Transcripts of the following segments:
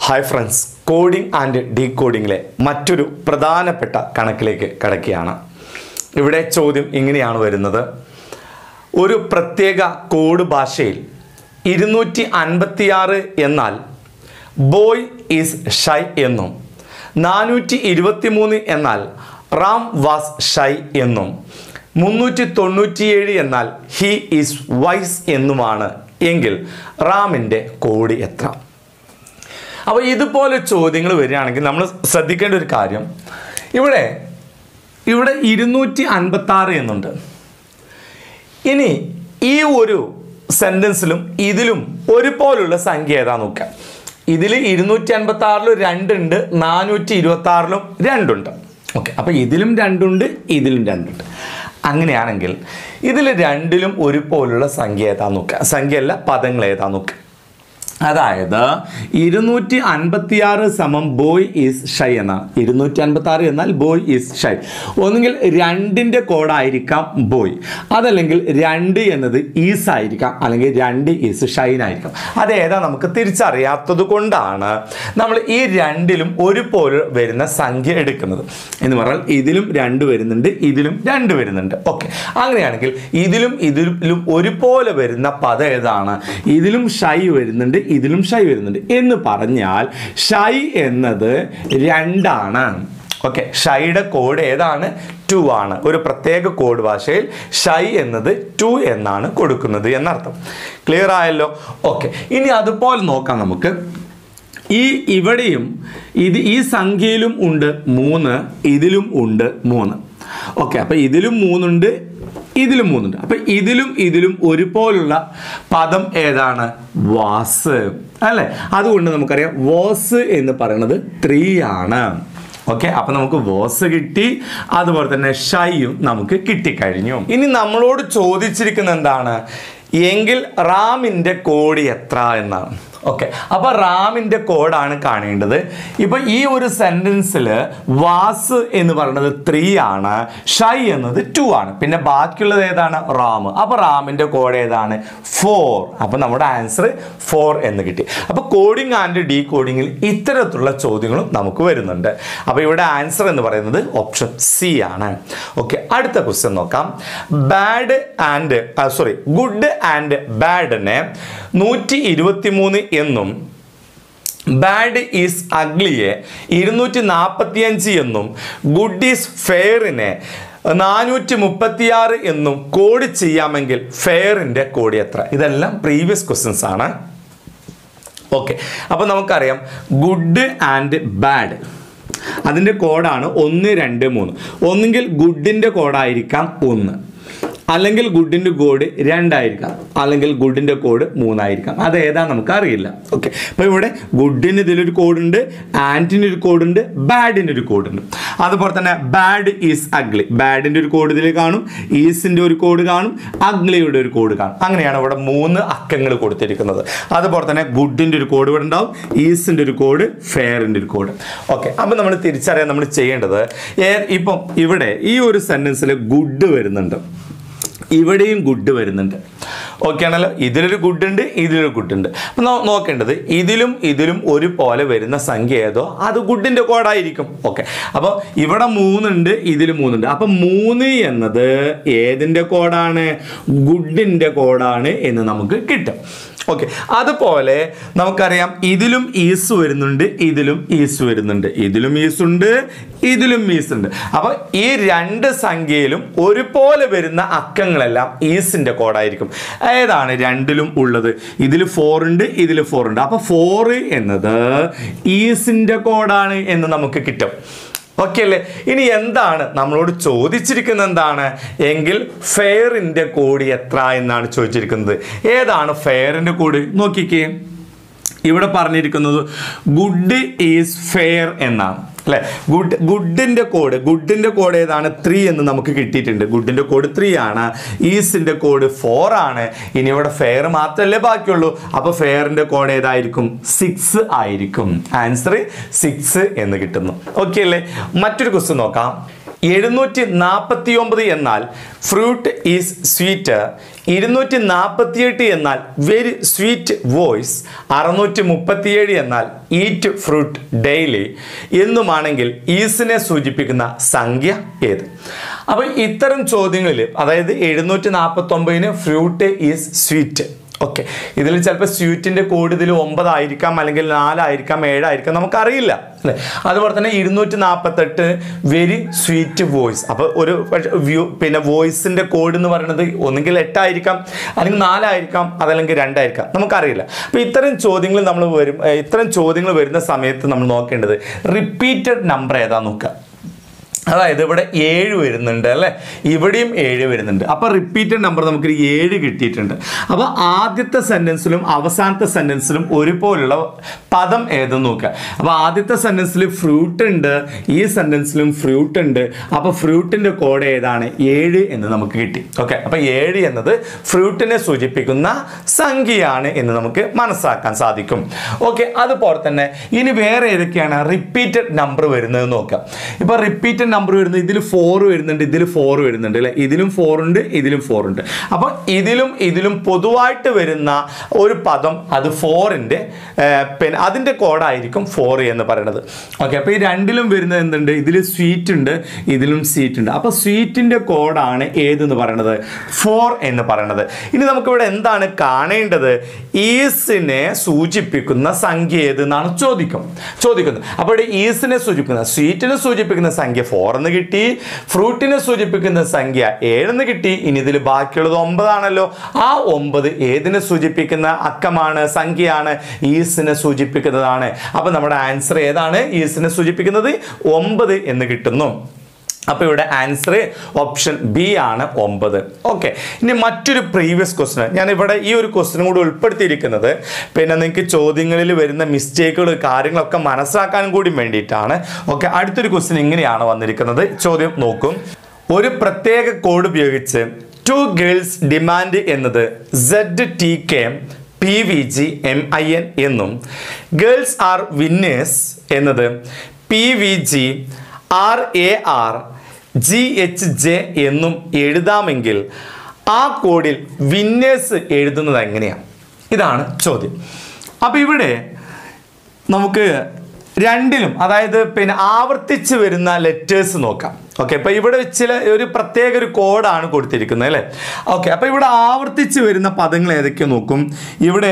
Hi friends, coding and ഡീകോഡിങ്ങിലെ മറ്റൊരു പ്രധാനപ്പെട്ട കണക്കിലേക്ക് കടക്കുകയാണ്. ഇവിടെ ചോദ്യം ഇങ്ങനെയാണ് വരുന്നത്. ഒരു പ്രത്യേക കോഡ് ഭാഷയിൽ 256 എന്നാൽ ബോയ് ഈസ് ഷൈ എന്നും 423 എന്നാൽ റാം വാസ് ഷൈ എന്നും 397 എന്നാൽ ഹി ഈസ് വൈസ് എന്നുമാണ് എങ്കിൽ റാമിൻ്റെ കോഡ് എത്ര? അപ്പോൾ ഇതുപോലെ ചോദ്യങ്ങൾ വരികയാണെങ്കിൽ നമ്മൾ ശ്രദ്ധിക്കേണ്ട ഒരു കാര്യം, ഇവിടെ 256 എന്നുണ്ട്. ഇനി ഈ ഒരു സെൻറ്റൻസിലും ഇതിലും ഒരുപോലുള്ള സംഖ്യ ഏതാ നോക്കാം. ഇതിൽ 256 2 ഉണ്ട്, 426 2 ഓക്കെ. അപ്പോൾ ഇതിലും 2 ഉണ്ട്, ഇതിലും 2 ഉണ്ട്. അങ്ങനെയാണെങ്കിൽ ഇതിൽ രണ്ടിലും ഒരുപോലുള്ള സംഖ്യ ഏതാ നോക്കുക. സംഖ്യയല്ല, പദങ്ങൾ ഏതാ നോക്കുക. അതായത് 256 സമം ബോയ് ഈസ് ഷൈ എന്നാണ്. 256 എന്നാൽ ബോയ് ഈസ് ഷൈ. ഒന്നുകിൽ 2ൻ്റെ കോഡായിരിക്കാം ബോയ്, അതല്ലെങ്കിൽ 2 എന്നത് ഈസ് ആയിരിക്കാം, അല്ലെങ്കിൽ 2 ഈസ് ഷൈൻ ആയിരിക്കാം. അതേതാ നമുക്ക് തിരിച്ചറിയാത്തത് കൊണ്ടാണ് നമ്മൾ ഈ രണ്ടിലും ഒരുപോലെ വരുന്ന സംഖ്യ എടുക്കുന്നത്. എന്ന് പറഞ്ഞാൽ ഇതിലും 2 വരുന്നുണ്ട്, ഇതിലും 2 വരുന്നുണ്ട്. ഓക്കെ, അങ്ങനെയാണെങ്കിൽ ഇതിലും ഒരുപോലെ വരുന്ന പദം ഏതാണ്? ഇതിലും ഷൈ വരുന്നുണ്ട്, ഇതിലും ഷൈ വരുന്നുണ്ട് എന്ന് പറഞ്ഞാൽ ഷൈ എന്നത് 2 ആണ്. ഓക്കെ, ഷൈയുടെ കോഡ് ഏതാണ്? 2 ആണ്. ഒരു പ്രത്യേക കോഡ് ഭാഷയിൽ ഷൈ എന്നത് 2 എന്നാണ് കൊടുക്കുന്നത് എന്നർത്ഥം. ക്ലിയർ ആയല്ലോ? ഓക്കെ, ഇനി അതുപോലെ നോക്കാം നമുക്ക്. ഇവിടെയും ഈ സംഖ്യയിലും ഉണ്ട് 3, ഇതിലും ഉണ്ട് 3. ഓക്കെ, അപ്പൊ ഇതിലും 3 ഉണ്ട്, ഇതിലും 3 ഉണ്ട്. അപ്പൊ ഇതിലും ഒരുപോലുള്ള പദം ഏതാണ്? വാസ് അല്ലെ. അതുകൊണ്ട് നമുക്കറിയാം വാസ് എന്ന് പറയുന്നത് 3 ആണ്. ഓക്കെ, അപ്പൊ നമുക്ക് വാസ് കിട്ടി, അതുപോലെ തന്നെ ഷൈയും നമുക്ക് കിട്ടിക്കഴിഞ്ഞു. ഇനി നമ്മളോട് ചോദിച്ചിരിക്കുന്നത് എന്താണ്? എങ്കിൽ റാമിൻ്റെ കോഡ് എത്ര എന്നാണ്. ഓക്കെ, അപ്പോൾ റാമിൻ്റെ കോഡാണ് കാണേണ്ടത്. ഇപ്പം ഈ ഒരു സെൻറ്റൻസിൽ വാസ് എന്ന് പറയുന്നത് 3 ആണ്, ഷൈ എന്നത് 2 ആണ്, പിന്നെ ബാക്കിയുള്ളത് ഏതാണ്? റാം. അപ്പോൾ റാമിൻ്റെ കോഡ് ഏതാണ്? 4. അപ്പോൾ നമ്മുടെ ആൻസർ 4 എന്ന് കിട്ടി. അപ്പോൾ കോഡിംഗ് ആൻഡ് ഡീകോഡിങ്ങിൽ ഇത്തരത്തിലുള്ള ചോദ്യങ്ങളും നമുക്ക് വരുന്നുണ്ട്. അപ്പോൾ ഇവിടെ ആൻസർ എന്ന് പറയുന്നത് ഓപ്ഷൻ സി ആണ്. ഓക്കെ, അടുത്ത ക്വസ്റ്റ്യൻ നോക്കാം. ഗുഡ് ആൻഡ് ബാഡിനെ 123 എന്നും ബാഡ് ഈസ് അഗ്ലിയെ 245 എന്നും ഗുഡ് ഈസ് ഫെയറിനെ 436 എന്നും കോഡ് ചെയ്യാമെങ്കിൽ ഫെയറിൻ്റെ കോഡ് എത്ര? ഇതെല്ലാം പ്രീവിയസ് ക്വസ്റ്റ്യൻസ് ആണ്. ഓക്കെ, അപ്പോൾ നമുക്കറിയാം ഗുഡ് ആൻഡ് ബാഡ് അതിൻ്റെ കോഡാണ് 1 2 3. ഒന്നുകിൽ ഗുഡിൻ്റെ കോഡായിരിക്കാം 1, അല്ലെങ്കിൽ ഗുഡിൻ്റെ കോഡ് 2 ആയിരിക്കാം, അല്ലെങ്കിൽ ഗുഡിൻ്റെ കോഡ് 3 ആയിരിക്കാം. അത് ഏതാ നമുക്ക് അറിയില്ല. ഓക്കെ, അപ്പോൾ ഇവിടെ ഗുഡിന് ഇതിലൊരു കോഡുണ്ട്, ആൻറ്റിന് ഒരു കോഡുണ്ട്, ബാഡിന് ഒരു കോഡുണ്ട്. അതുപോലെ തന്നെ ബാഡ് ഈസ് അഗ്ലി, ബാഡിൻ്റെ ഒരു കോഡ് ഇതിൽ കാണും, ഈസിൻ്റെ ഒരു കോഡ് കാണും, അഗ്ലിയുടെ ഒരു കോഡ് കാണും. അങ്ങനെയാണ് ഇവിടെ 3 അക്കങ്ങൾ കൊടുത്തിരിക്കുന്നത്. അതുപോലെ തന്നെ ഗുഡിൻ്റെ ഒരു കോഡ് ഇവിടെ ഉണ്ടാവും, ഈസിൻ്റെ ഒരു കോഡ്, ഫെയറിൻ്റെ ഒരു കോഡ്. ഓക്കെ, അപ്പോൾ നമ്മൾ തിരിച്ചറിയാൻ നമ്മൾ ചെയ്യേണ്ടത്, ഇപ്പം ഇവിടെ ഈ ഒരു സെൻറ്റൻസിൽ ഗുഡ് വരുന്നുണ്ട്, ഇവിടെയും ഗുഡ് വരുന്നുണ്ട്. ഓക്കെ ആണല്ലോ. ഇതിലൊരു ഗുഡ് ഉണ്ട്, ഇതിലൊരു ഗുഡ് ഉണ്ട്. അപ്പം നോക്കേണ്ടത് ഇതിലും ഒരുപോലെ വരുന്ന സംഖ്യ ഏതോ അത് ഗുഡിൻ്റെ കോഡായിരിക്കും. ഓക്കെ, അപ്പോൾ ഇവിടെ 3 ഉണ്ട്, ഇതിൽ 3 ഉണ്ട്. അപ്പം 3 എന്നത് ഏതിൻ്റെ കോഡാണ്? ഗുഡിൻ്റെ കോഡാണ് എന്ന് നമുക്ക് കിട്ടും. ഓക്കെ, അതുപോലെ നമുക്കറിയാം ഇതിലും ഈസ് വരുന്നുണ്ട്, ഇതിലും ഈസ് വരുന്നുണ്ട്, ഇതിലും ഈസ് ഉണ്ട്, ഇതിലും ഈസ് ഉണ്ട്. അപ്പോൾ ഈ 2 സംഖ്യയിലും ഒരുപോലെ വരുന്ന അക്കങ്ങളെല്ലാം ഈസിൻ്റെ കോഡായിരിക്കും. ഏതാണ് രണ്ടിലും ഉള്ളത്? ഇതിൽ 4 ഉണ്ട്, ഇതിൽ 4 ഉണ്ട്. അപ്പോൾ 4 എന്നത് ഈസിൻ്റെ കോഡാണ് എന്ന് നമുക്ക് കിട്ടും. ഓക്കെ അല്ലേ? ഇനി എന്താണ് നമ്മളോട് ചോദിച്ചിരിക്കുന്നത്? എന്താണ് എങ്കിൽ ഫെയറിൻ്റെ കോഡ് എത്ര എന്നാണ് ചോദിച്ചിരിക്കുന്നത്. ഏതാണ് ഫെയറിൻ്റെ കോഡ്? നോക്കിക്കേ, ഇവിടെ പറഞ്ഞിരിക്കുന്നത് ഗുഡ് ഈസ് ഫെയർ എന്നാണ് അല്ലേ. ഗുഡിൻ്റെ കോഡ് ഏതാണ്? 3 എന്ന് നമുക്ക് കിട്ടിയിട്ടുണ്ട്. ഗുഡിൻ്റെ കോഡ് 3 ആണ്, ഈസിൻ്റെ കോഡ് 4 ആണ്. ഇനി ഇവിടെ ഫെയർ മാത്രമല്ലേ ബാക്കിയുള്ളൂ. അപ്പോൾ ഫെയറിൻ്റെ കോഡ് ഏതായിരിക്കും? 6 ആയിരിക്കും. ആൻസർ 6 എന്ന് കിട്ടുന്നു. ഓക്കെ അല്ലേ? മറ്റൊരു ക്വസ്റ്റ്യൻ നോക്കാം. 749 എന്നാൽ ഫ്രൂട്ട് ഈസ് സ്വീറ്റ്, 248 എന്നാൽ വെരി സ്വീറ്റ് വോയിസ്, 637 എന്നാൽ ഈറ്റ് ഫ്രൂട്ട് ഡെയിലി എന്നുമാണെങ്കിൽ ഈസിനെ സൂചിപ്പിക്കുന്ന സംഖ്യ ഏത്? അപ്പോൾ ഇത്തരം ചോദ്യങ്ങളിൽ അതായത് 749 ഫ്രൂട്ട് ഈസ് സ്വീറ്റ്, ഓക്കെ, ഇതിൽ ചിലപ്പോൾ സ്വീറ്റിൻ്റെ കോഡ് ഇതിൽ 9 ആയിരിക്കാം, അല്ലെങ്കിൽ 4 ആയിരിക്കാം, 7 ആയിരിക്കാം, നമുക്കറിയില്ല അല്ലേ. അതുപോലെ തന്നെ 248 വെരി സ്വീറ്റ് വോയിസ്. അപ്പോൾ ഒരു പിന്നെ വോയിസിൻ്റെ കോഡ് എന്ന് പറയുന്നത് ഒന്നുകിൽ 8 ആയിരിക്കാം, അല്ലെങ്കിൽ 4 ആയിരിക്കാം, അതല്ലെങ്കിൽ 2 ആയിരിക്കാം, നമുക്കറിയില്ല. അപ്പോൾ ഇത്തരം ചോദ്യങ്ങൾ വരുന്ന സമയത്ത് നമ്മൾ നോക്കേണ്ടത് റിപ്പീറ്റഡ് നമ്പർ ഏതാ നോക്കുക. അതായത് ഇവിടെ 7 വരുന്നുണ്ട് അല്ലേ, ഇവിടെയും 7 വരുന്നുണ്ട്. അപ്പോൾ റിപ്പീറ്റഡ് നമ്പർ നമുക്ക് 7 കിട്ടിയിട്ടുണ്ട്. അപ്പോൾ ആദ്യത്തെ സെൻറ്റൻസിലും അവസാനത്തെ സെൻറ്റൻസിലും ഒരുപോലുള്ള പദം ഏതെന്ന് നോക്കുക. അപ്പോൾ ആദ്യത്തെ സെൻറ്റൻസിൽ ഫ്രൂട്ട് ഉണ്ട്, ഈ സെൻറ്റൻസിലും ഫ്രൂട്ട് ഉണ്ട്. അപ്പോൾ ഫ്രൂട്ടിൻ്റെ കോഡ് ഏതാണ്? 7 എന്ന് നമുക്ക് കിട്ടി. ഓക്കെ, അപ്പോൾ 7 എന്നത് ഫ്രൂട്ടിനെ സൂചിപ്പിക്കുന്ന സംഖ്യയാണ് എന്ന് നമുക്ക് മനസ്സിലാക്കാൻ സാധിക്കും. ഓക്കെ, അതുപോലെ തന്നെ ഇനി വേറെ ഏതൊക്കെയാണ് റിപ്പീറ്റഡ് നമ്പർ വരുന്നത് നോക്കാം. ഇപ്പോൾ റിപ്പീറ്റഡ് നമ്പർ വരുന്നത് ഇതിൽ 4 വരുന്നുണ്ട്, ഇതിൽ 4 വരുന്നുണ്ട് അല്ലേ, ഇതിലും 4 ഉണ്ട്, ഇതിലും 4 ഉണ്ട്. അപ്പോൾ ഇതിലും പൊതുവായിട്ട് വരുന്ന ഒരു പദം അത് 4ൻ്റെ പിന്നെ അതിൻ്റെ കോഡായിരിക്കും 4 എന്ന് പറയുന്നത്. ഓക്കെ, അപ്പോൾ ഈ രണ്ടിലും വരുന്നത് എന്തുണ്ട്? ഇതിൽ സ്വീറ്റ് ഉണ്ട്, ഇതിലും സ്വീറ്റ് ഉണ്ട്. അപ്പോൾ സ്വീറ്റിൻ്റെ കോഡാണ് ഏതെന്ന് പറയുന്നത്? 4 എന്ന് പറയുന്നത്. ഇനി നമുക്കിവിടെ എന്താണ് കാണേണ്ടത്? ഈസിനെ സൂചിപ്പിക്കുന്ന സംഖ്യ ഏതെന്നാണ് ചോദിക്കുന്നത്. അപ്പോൾ ഇവിടെ ഈസിനെ സൂചിപ്പിക്കുന്ന സ്വീറ്റിനെ സൂചിപ്പിക്കുന്ന സംഖ്യ 4 എന്ന് കിട്ടി, ഫ്രൂട്ടിനെ സൂചിപ്പിക്കുന്ന സംഖ്യ 7 എന്ന് കിട്ടി. ഇനി ഇതിൽ ബാക്കിയുള്ളത് 9 ആണല്ലോ. ആ 9 ഏതിനെ സൂചിപ്പിക്കുന്ന അക്കമാണ്, സംഖ്യയാണ്? ഈസിനെ സൂചിപ്പിക്കുന്നതാണ്. അപ്പോൾ നമ്മുടെ ആൻസർ ഏതാണ്? ഈസിനെ സൂചിപ്പിക്കുന്നത് 9 എന്ന് കിട്ടുന്നു. അപ്പോൾ ഇവിടെ ആൻസർ ഓപ്ഷൻ ബി ആണ് 9. ഓക്കെ, ഇനി മറ്റൊരു പ്രീവിയസ് ക്വസ്റ്റ്യൻ ഞാൻ ഇവിടെ ഈ ഒരു ക്വസ്റ്റ്യൻ കൂടി ഉൾപ്പെടുത്തിയിരിക്കുന്നത് പിന്നെ നിങ്ങൾക്ക് ചോദ്യങ്ങളിൽ വരുന്ന മിസ്റ്റേക്കുകൾ കാര്യങ്ങളൊക്കെ മനസ്സിലാക്കാനും കൂടി വേണ്ടിയിട്ടാണ്. ഓക്കെ, അടുത്തൊരു ക്വസ്റ്റ്യൻ ഇങ്ങനെയാണ് വന്നിരിക്കുന്നത്. ചോദ്യം നോക്കും. ഒരു പ്രത്യേക കോഡ് ഉപയോഗിച്ച് 2 ഗേൾസ് ഡിമാൻഡ് എന്നത് ZTK PVG MIN എന്നും ഗേൾസ് ആർ വിന്നേഴ്സ് എന്നത് PVG RAR GHJ എന്നും എഴുതാമെങ്കിൽ ആ കോഡിൽ വിന്നേഴ്സ് എഴുതുന്നത് എങ്ങനെയാണ്? ഇതാണ് ചോദ്യം. അപ്പോൾ ഇവിടെ നമുക്ക് രണ്ടിലും അതായത് പിന്നെ ആവർത്തിച്ച് വരുന്ന ലെറ്റേഴ്സ് നോക്കാം. ഓക്കെ, അപ്പോൾ ഇവിടെ ഒരു പ്രത്യേക ഒരു കോഡാണ് കൊടുത്തിരിക്കുന്നത് അല്ലേ. ഓക്കെ, അപ്പോൾ ഇവിടെ ആവർത്തിച്ച് വരുന്ന പദങ്ങൾ ഏതൊക്കെയോ നോക്കും. ഇവിടെ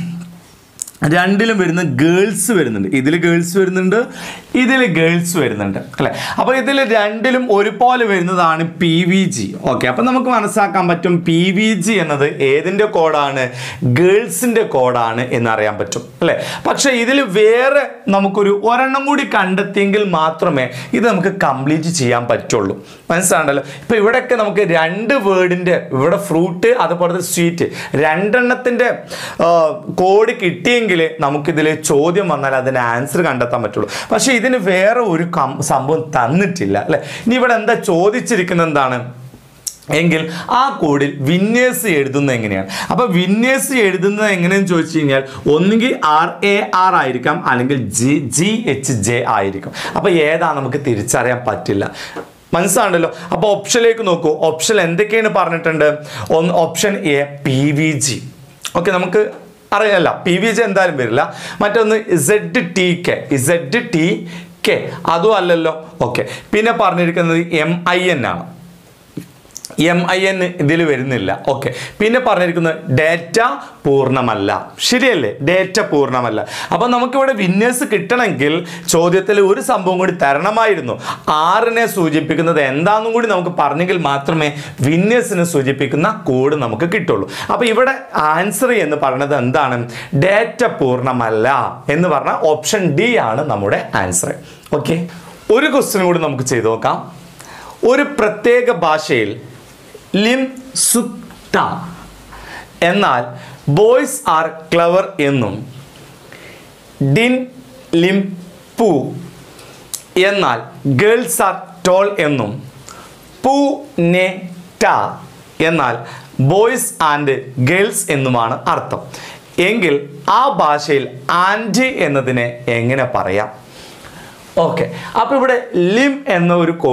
രണ്ടിലും വരുന്ന ഗേൾസ് വരുന്നുണ്ട്, ഇതിൽ ഗേൾസ് വരുന്നുണ്ട്, ഇതിൽ ഗേൾസ് വരുന്നുണ്ട് അല്ലേ. അപ്പോൾ ഇതിൽ രണ്ടിലും ഒരുപോലെ വരുന്നതാണ് PVG. ഓക്കെ, അപ്പോൾ നമുക്ക് മനസ്സിലാക്കാൻ പറ്റും PVG എന്നത് ഏതിൻ്റെ കോഡാണ്? ഗേൾസിൻ്റെ കോഡാണ് എന്നറിയാൻ പറ്റും അല്ലേ. പക്ഷേ ഇതിൽ വേറെ നമുക്കൊരു ഒരെണ്ണം കൂടി കണ്ടെത്തിയെങ്കിൽ മാത്രമേ ഇത് നമുക്ക് കംപ്ലീറ്റ് ചെയ്യാൻ പറ്റുള്ളൂ. മനസ്സിലാണ്ടല്ലോ. ഇപ്പോൾ ഇവിടെയൊക്കെ നമുക്ക് 2 വേർഡിൻ്റെ ഇവിടെ ഫ്രൂട്ട് അതുപോലെ സ്വീറ്റ് രണ്ടെണ്ണത്തിൻ്റെ കോഡ് കിട്ടിയെങ്കിൽ നമുക്കിതിൽ ചോദ്യം വന്നാൽ അതിന് ആൻസർ കണ്ടെത്താൻ പറ്റുള്ളൂ. പക്ഷേ ഇതിന് വേറെ ഒരു സംഭവം തന്നിട്ടില്ല അല്ലേ. ഇനി ഇവിടെ എന്താ ചോദിച്ചിരിക്കുന്നത് എന്താണ് എങ്കിൽ ആ കോഡിൽ വിന്നേഴ്സ് എഴുതുന്നത് എങ്ങനെയാണ്? അപ്പോൾ വിന്നേഴ്സ് എഴുതുന്നത് എങ്ങനെയെന്ന് ചോദിച്ചു കഴിഞ്ഞാൽ ഒന്നുകിൽ RAR ആയിരിക്കാം, അല്ലെങ്കിൽ GHJ ആയിരിക്കും. അപ്പോൾ ഏതാ നമുക്ക് തിരിച്ചറിയാൻ പറ്റില്ല. മനസ്സിലാണ്ടല്ലോ. അപ്പോൾ ഓപ്ഷനിലേക്ക് നോക്കൂ. ഓപ്ഷൻ എന്തൊക്കെയാണ് പറഞ്ഞിട്ടുണ്ട്? Option A PVG. ഓക്കെ, നമുക്ക് അറിയില്ല, PVG എന്തായാലും വരില്ല. മറ്റൊന്ന് ZTK അതും അല്ലല്ലോ. ഓക്കെ, പിന്നെ പറഞ്ഞിരിക്കുന്നത് MIN ആണ്. MIN ഇതിൽ വരുന്നില്ല. ഓക്കെ, പിന്നെ പറഞ്ഞിരിക്കുന്നത് ഡേറ്റ പൂർണ്ണമല്ല. ശരിയല്ലേ, ഡേറ്റ പൂർണ്ണമല്ല. അപ്പം നമുക്കിവിടെ വിന്നേഴ്സ് കിട്ടണമെങ്കിൽ ചോദ്യത്തിൽ ഒരു സംഭവം കൂടി തരണമായിരുന്നു. 6നെ സൂചിപ്പിക്കുന്നത് എന്താണെന്നും കൂടി നമുക്ക് പറഞ്ഞെങ്കിൽ മാത്രമേ വിന്നേഴ്സിനെ സൂചിപ്പിക്കുന്ന കോഡ് നമുക്ക് കിട്ടുള്ളൂ. അപ്പോൾ ഇവിടെ ആൻസർ എന്ന് പറയുന്നത് എന്താണ്? ഡേറ്റ പൂർണ്ണമല്ല എന്ന് പറഞ്ഞാൽ ഓപ്ഷൻ D ആണ് നമ്മുടെ ആൻസർ. ഓക്കെ, ഒരു ക്വസ്റ്റ്യൻ കൂടി നമുക്ക് ചെയ്തു നോക്കാം. ഒരു പ്രത്യേക ഭാഷയിൽ ലിം സുക്ത എന്നാൽ ബോയ്സ് ആർ ക്ലവർ എന്നും ഡിൻ ലിം പു എന്നാൽ ഗേൾസ് ആർ ടോൾ എന്നും പു നെ ട എന്നാൽ ബോയ്സ് ആൻഡ് ഗേൾസ് എന്നുമാണ് അർത്ഥം എങ്കിൽ ആ ഭാഷയിൽ ആൻഡ് എന്നതിനെ എങ്ങനെ പറയാം? ഓക്കെ, അപ്പോൾ ഇവിടെ ലിം എന്ന ഒരു കോഡ്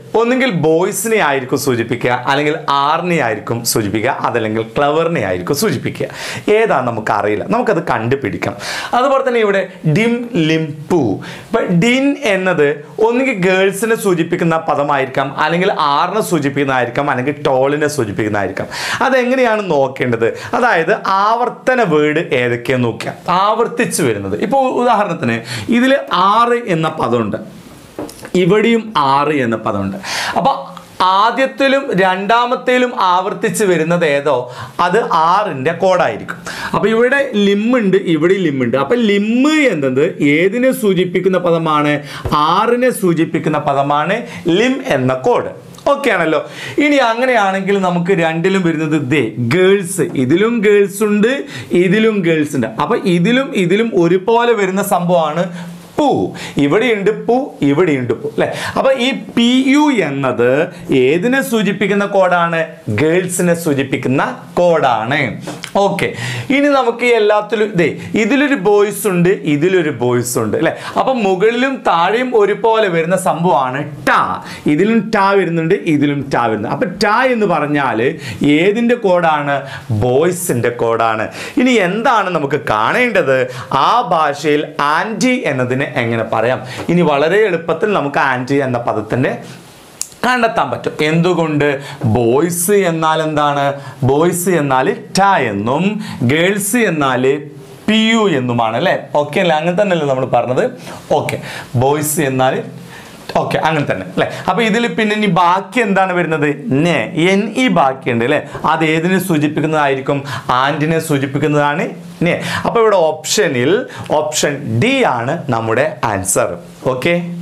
ഒന്നുകിൽ ബോയ്സിനെ ആയിരിക്കും സൂചിപ്പിക്കുക, അല്ലെങ്കിൽ ആറിനെ ആയിരിക്കും സൂചിപ്പിക്കുക, അതല്ലെങ്കിൽ ക്ലവറിനെ ആയിരിക്കും സൂചിപ്പിക്കുക. ഏതാ നമുക്ക് അറിയില്ല, നമുക്കത് കണ്ടുപിടിക്കണം. അതുപോലെ തന്നെ ഇവിടെ ഡിം ലിം പൂ. ഇപ്പം ഡിൻ എന്നത് ഒന്നുകിൽ ഗേൾസിനെ സൂചിപ്പിക്കുന്ന പദമായിരിക്കാം, അല്ലെങ്കിൽ ആറിനെ സൂചിപ്പിക്കുന്നതായിരിക്കാം, അല്ലെങ്കിൽ ടോളിനെ സൂചിപ്പിക്കുന്നതായിരിക്കാം. അതെങ്ങനെയാണ് നോക്കേണ്ടത്? അതായത് ആവർത്തന വേർഡ് ഏതൊക്കെയാന്ന് നോക്കുക, ആവർത്തിച്ച് വരുന്നത്. ഇപ്പോൾ ഉദാഹരണത്തിന് ഇതിൽ 6 എന്ന പദമുണ്ട്, ഇവിടെയും 6 എന്ന പദമുണ്ട്. അപ്പോൾ ആദ്യത്തിലും രണ്ടാമത്തേലും ആവർത്തിച്ച് വരുന്നത് ഏതോ അത് 6ന്റെ കോഡായിരിക്കും. അപ്പോൾ ഇവിടെ ലിമ്മുണ്ട്, ഇവിടെ ലിമ്മുണ്ട്. അപ്പം ലിമ്മ് എന്നത് ഏതിനെ സൂചിപ്പിക്കുന്ന പദമാണ്? 6നെ സൂചിപ്പിക്കുന്ന പദമാണ് ലിം എന്ന കോഡ്. ഓക്കെ ആണല്ലോ. ഇനി അങ്ങനെയാണെങ്കിൽ നമുക്ക് രണ്ടിലും വരുന്നത് ദേ ഗേൾസ്, ഇതിലും ഗേൾസ് ഉണ്ട്, ഇതിലും ഗേൾസ് ഉണ്ട്. അപ്പൊ ഇതിലും ഒരുപോലെ വരുന്ന സംഭവമാണ് പൂ. ഇവിടെയുണ്ട് പൂ, ഇവിടെയുണ്ട് പൂ, അല്ലെ? അപ്പൊ ഈ പി യു എന്നത് ഏതിനെ സൂചിപ്പിക്കുന്ന കോഡാണ്? ഗേൾസിനെ സൂചിപ്പിക്കുന്ന കോഡാണ്. ഓക്കെ, ഇനി നമുക്ക് എല്ലാത്തിലും ഇതിലൊരു ബോയ്സ് ഉണ്ട്, ഇതിലൊരു ബോയ്സ് ഉണ്ട്, അല്ലെ? അപ്പൊ മുകളിലും താഴെയും ഒരുപോലെ വരുന്ന സംഭവമാണ് ടാ. ഇതിലും ടാ വരുന്നുണ്ട്, ഇതിലും ടാ വരുന്നുണ്ട്. അപ്പൊ ടാ എന്ന് പറഞ്ഞാൽ ഏതിന്റെ കോഡാണ്? ബോയ്സിന്റെ കോഡാണ്. ഇനി എന്താണ് നമുക്ക് കാണേണ്ടത്? ആ ഭാഷയിൽ ആന്റി എന്നതിനെ എങ്ങനെ പറയാം? ഇനി വളരെ എളുപ്പത്തിൽ നമുക്ക് ആന്റി എന്ന പദത്തിന്റെ കണ്ടെത്താൻ പറ്റും. എന്തുകൊണ്ട്? ബോയ്സ് എന്നാൽ എന്താണ്? ബോയ്സ് എന്നാൽ ട എന്നും ഗേൾസ് എന്നാൽ പി യു എന്നുമാണ്, അല്ലേ? ഓക്കെ അല്ലേ? അങ്ങനെ തന്നെയല്ലേ നമ്മൾ പറഞ്ഞത്? ഓക്കെ, ബോയ്സ് എന്നാൽ ഓക്കെ അങ്ങനെ തന്നെ, അല്ലേ? അപ്പൊ ഇതിൽ പിന്നെ ഇനി ബാക്കി എന്താണ് വരുന്നത്? നെ, എൻ ഇ ബാക്കിയുണ്ട്, അല്ലേ? അത് ഏതിനെ സൂചിപ്പിക്കുന്നതായിരിക്കും? ആന്റിനെ സൂചിപ്പിക്കുന്നതാണ് നെ. അപ്പൊ ഇവിടെ ഓപ്ഷൻ ഡി ആണ് നമ്മുടെ ആൻസർ. ഓക്കെ.